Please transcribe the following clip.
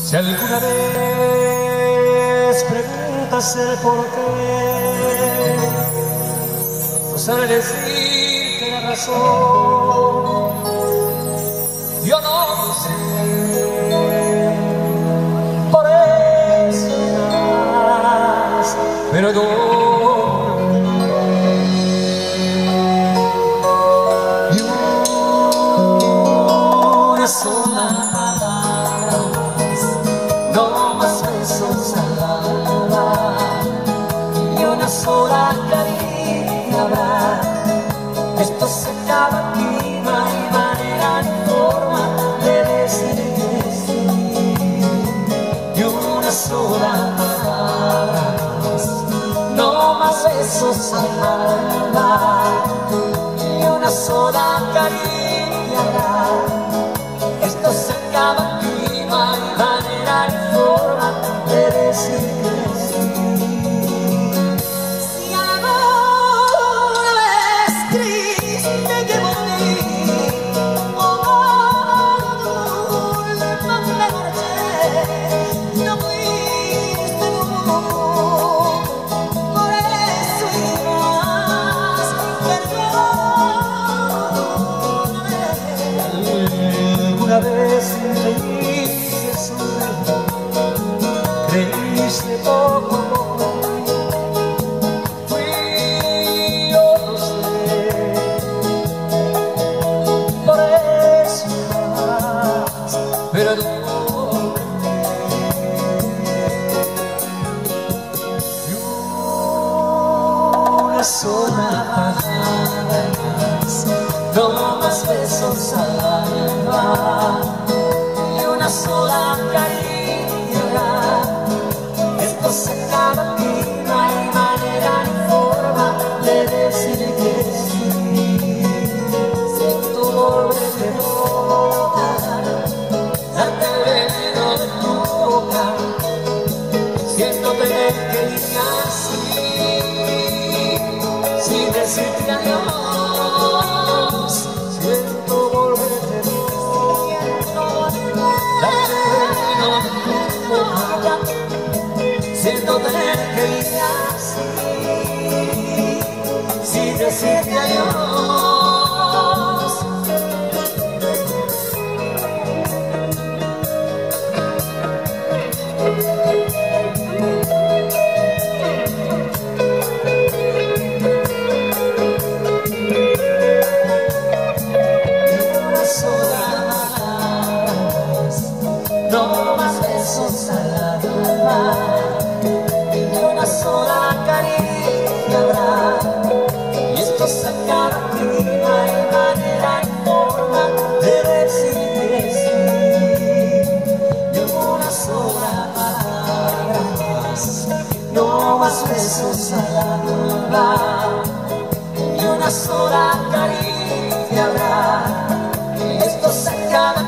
Si alguna vez preguntas el por qué, no sabré decirte la razón. Yo no lo sé, por eso más perdón. Y una sola palabra, no más besos al alma, y una sola caricia habrá. Esto se acaba aquí, no hay manera ni forma de decir que sí. Y una sola palabra, no más besos al alma, y una sola caricia habrá. Esto se acaba aquí, no hay manera ni forma de decir que sí. Si alguna vez creíste que volví, me marché, no fuiste tú, por eso y más, perdóname. Alguna vez creíste sonreír, creíste poco a poco, fui yo no sé, por eso más perdóname. Y una sola palabra más, no más besos al alma, y una sola caricia habrá. Esto se acaba aquí, no hay manera ni forma de decir que sí. Siento volverte a tocar, darte el veneno de tu boca, siento tener que irme así, sin decirte adiós. Siento volverte a tocar, darte el veneno de tu boca, siento tener que irme así, sin decirte adiós. Una sola palabra, no más besos al alma, y una sola caricia habrá. Y esto se acaba aquí, no hay manera ni forma de decir que sí. Y una sola palabra más, no más besos al alma, y una sola caricia habrá. Y esto se acaba